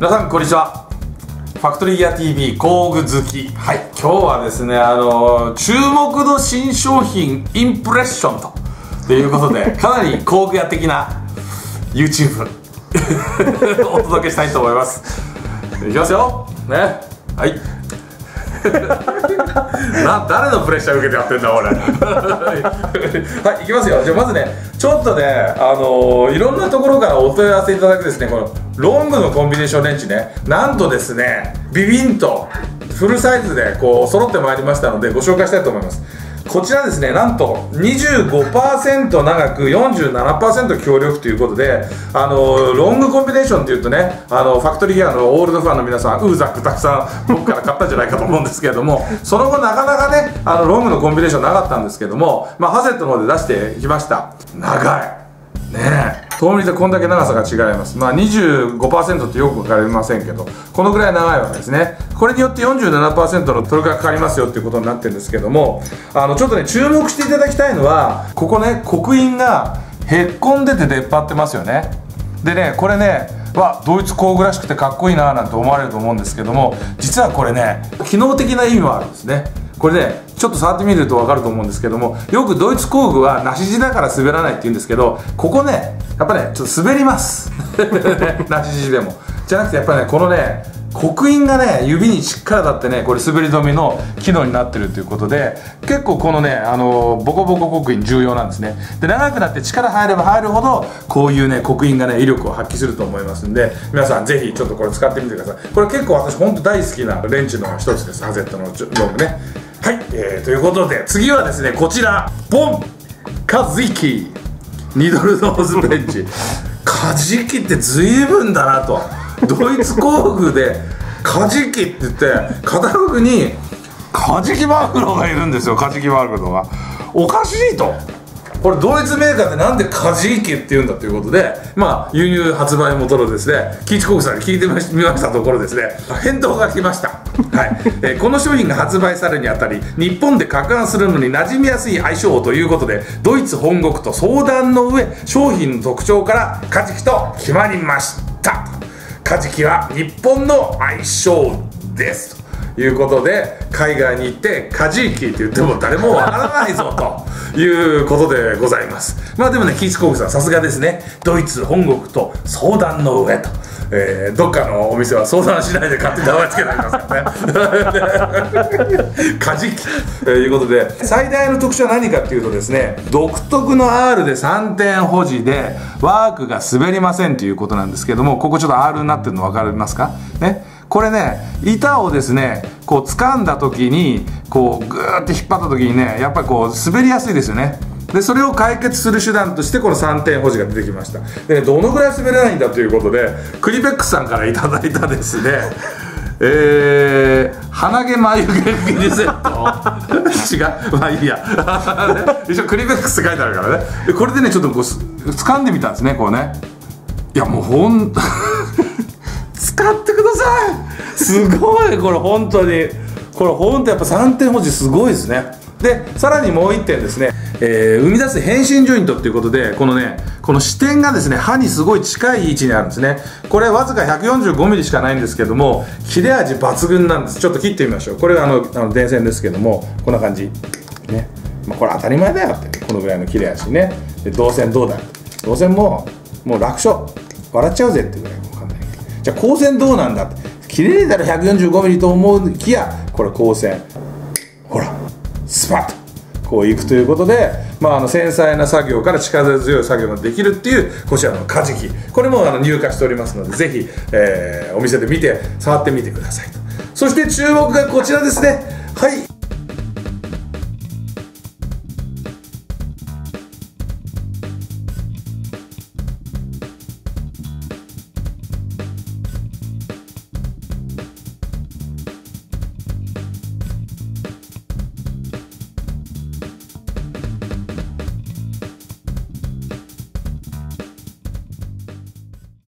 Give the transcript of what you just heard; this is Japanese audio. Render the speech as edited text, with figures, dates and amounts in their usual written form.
皆さんこんにちは。ファクトリーギア TV 工具好き。はい、今日はですね、注目の新商品インプレッションということで、かなり工具屋的な YouTube お届けしたいと思います。いきますよね。はい。誰のプレッシャー受けてやってんだ俺。はい、いきますよ。じゃあまずね、ちょっとね、いろんなところからお問い合わせいただくですね、このロングのコンビネーションレンチね、なんとですね、ビビンとフルサイズでこう揃ってまいりましたのでご紹介したいと思います。こちらですね、なんと 25% 長く 47% 強力ということで、ロングコンビネーションっていうとね、ファクトリーギアのオールドファンの皆さんウーザックたくさん僕から買ったんじゃないかと思うんですけれども、その後なかなかねロングのコンビネーションなかったんですけども、ハゼットの方で出してきました。長いねえ、遠見でこんだけ長さが違います。25% ってよく分かりませんけど、このぐらい長いわけですね。これによって 47% のトルクがかかりますよっていうことになってるんですけども、ちょっとね注目していただきたいのは、ここね刻印がへっこんでて出っ張ってますよね。でね、これねドイツ工具らしくてかっこいいななんて思われると思うんですけども、実はこれね機能的な意味もあるんですね。これねちょっと触ってみると分かると思うんですけども、よくドイツ工具は梨地だから滑らないって言うんですけど、ここねやっぱねちょっと滑ります梨地でもじゃなくて、やっぱりねこのね刻印がね指にしっかり当たってね、これ滑り止めの機能になってるということで、結構このねボコボコ刻印重要なんですね。で長くなって力入れば入るほどこういうね刻印がね威力を発揮すると思いますんで、皆さんぜひちょっとこれ使ってみてください。これ結構私本当大好きなレンチの一つです。ハゼットのロングね。はい、ということで次はですねこちら、ボンカジキニドルノーズベンチ。カジキって随分だなと。ドイツ工具でカジキって言ってカタログにカジキマグロがいるんですよ。カジキマグロがおかしいと。これドイツメーカーでなんでカジキって言うんだということで、輸入発売元のですねキイチ工具さんに聞いてみましたところですね、返答が来ました。はい、この商品が発売されるにあたり、日本で攪拌するのに馴染みやすい相性ということで、ドイツ本国と相談の上、商品の特徴からカジキと決まりました。カジキは日本の相性ですということで、海外に行ってカジキって言っても誰もわからないぞということでございます。でもね、キイチ工具さんさすがですね。ドイツ本国と相談の上と、どっかのお店は相談しないで勝手に名前つけてありますからね。カジキということで、最大の特徴は何かっていうとですね、独特の R で3点保持でワークが滑りませんということなんですけども、ここちょっと R になってるの分かりますかね。これね、板をですねこう掴んだ時にこうグーって引っ張った時にね、やっぱりこう滑りやすいですよね。でそれを解決する手段としてこの3点保持が出てきました。で、どのぐらい滑らないんだということで、クリベックスさんからいただいたですね鼻毛眉毛ミニセット違う、いいや一応クリベックスって書いてあるからね。でこれでねちょっとこう掴んでみたんですね、こうね。いやもう使ってください。すごいこれ本当に、これ本当やっぱ3点保持すごいですね。でさらにもう1点ですね、生み出す変身ジョイントっていうことで、この支点がですね刃にすごい近い位置にあるんですね。これわずか 145mm しかないんですけども、切れ味抜群なんです。ちょっと切ってみましょう。これが電線ですけども、こんな感じね。これ当たり前だよって、このぐらいの切れ味ね。で導線どうだ、導線もう楽勝、笑っちゃうぜっていうぐらい分かんない。じゃあ光線どうなんだって、切れたら 145mm と思いきや、これ光線ほらスパッとこういくということで、繊細な作業から力強い作業ができるっていうこちらのカジキ、これも入荷しておりますので、ぜひ、お店で見て触ってみてくださいと。そして注目がこちらですね。はい、